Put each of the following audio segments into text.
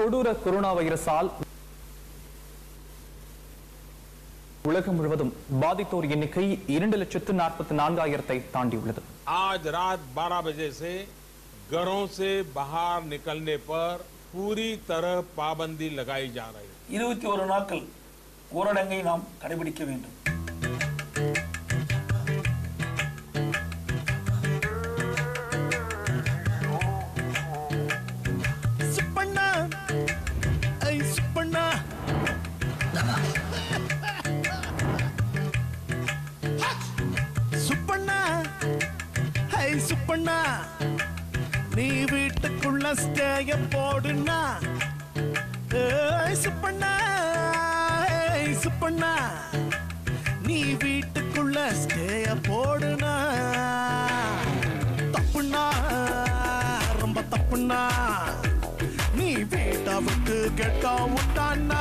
கொடூர கொரோனா வைரஸால் உலகம் முழுவதும் பாதித்தோர் எண்ணிக்கை 2,44,000 தாண்டியுள்ளது. आज रात 12 बजे से घरों से बाहर निकलने पर पूरी तरह पाबंदी लगाई जा रही है. 21 நாட்கள் ஊரடங்கை நாம் கடைபிடிக்க வேண்டும். சுப்பண்ணா நீ வீட்டுக்குள்ள ஸ்டேய போடுனா சுப்பண்ணா சுப்பண்ணா நீ வீட்டுக்குள்ள ஸ்டேய போடுனா தப்புண்ணா ரொம்ப தப்புண்ணா நீ வீட்டை விட்டு கெட்டா விட்டானா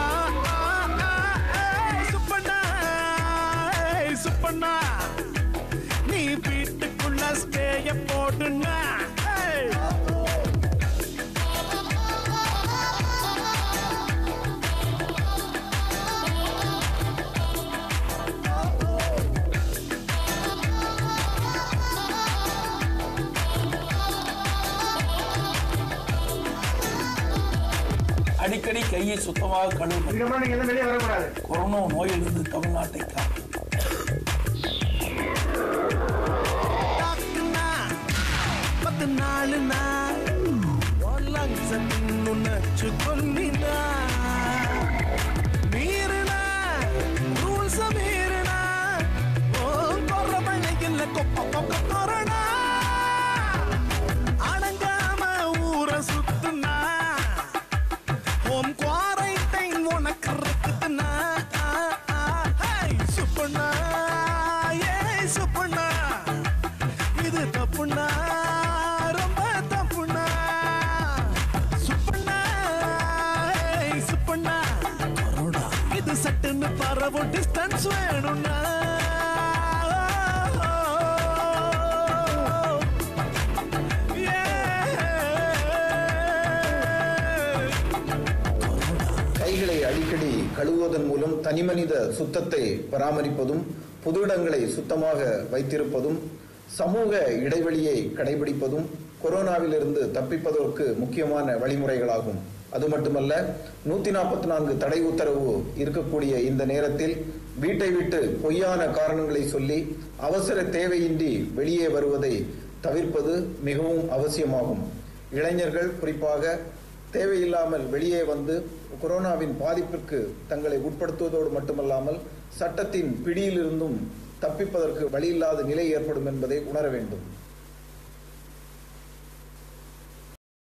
சுப்பண்ணா சுப்பண்ணா நீ வீட்டுக்குள்ள ஸ்டேய போடுனா அடிக்கடி கையை சுத்தமாக கழுவுங்கள். கொரோனா நோயிலிருந்து தமிழ்நாட்டை காக்கும். அடங்காம ஊர சுத்துனா ஹோம் குவாரண்டைன் உனக்கு இருக்குதுன்னா சுப்பண்ணா சுப்பண்ணா இது தப்புண்ணா ரொம்ப தப்புண்ணா சுப்பண்ணா சுப்பண்ணா கொரோனா இது சட்டுன்னு பரவும் டிஸ்டன்ஸ் வேணும்னா கைகளை அடிக்கடி கழுவுவதன் மூலம் தனிமனித சுத்தத்தை பராமரிப்பதும் பொது இடங்களை சுத்தமாக வைத்திருப்பதும் சமூக இடைவெளியை கடைபிடிப்பதும் கொரோனாவிலிருந்து தப்பிப்பதற்கு முக்கியமான வழிமுறைகளாகும். அது மட்டுமல்ல, 144 தடை உத்தரவு இருக்கக்கூடிய இந்த நேரத்தில் வீட்டை விட்டு பொய்யான காரணங்களை சொல்லி அவசர தேவையின்றி வெளியே வருவதை தவிர்ப்பது மிகவும் அவசியமாகும். இளைஞர்கள் குறிப்பாக தேவையில்லாமல் வெளியே வந்து கொரோனாவின் பாதிப்பிற்கு தங்களை உட்படுத்துவதோடு மட்டுமல்லாமல் சட்டத்தின் பிடியிலிருந்தும் தப்பிப்பதற்கு வழியில்லாத நிலை ஏற்படும் என்பதை உணர வேண்டும்.